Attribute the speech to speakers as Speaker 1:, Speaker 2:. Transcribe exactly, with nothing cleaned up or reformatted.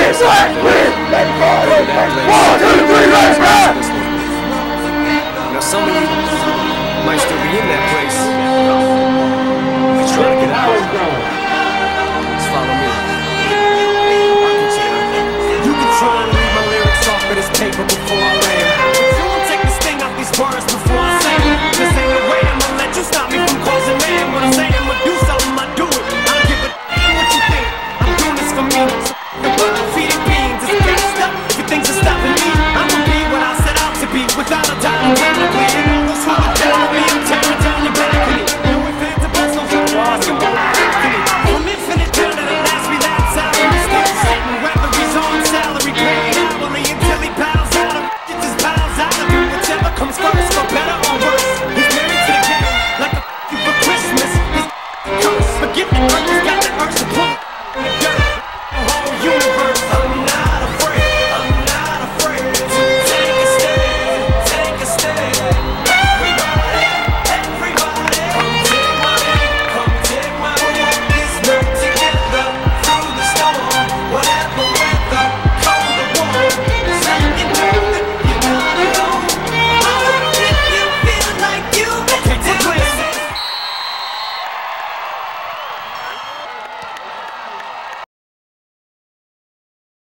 Speaker 1: It's like with that body. One, two, three, let's go!
Speaker 2: Now some of you might still be in that place. You're trying to get out. Just follow me. I'll get you out. You can try and read my lyrics off of this paper before I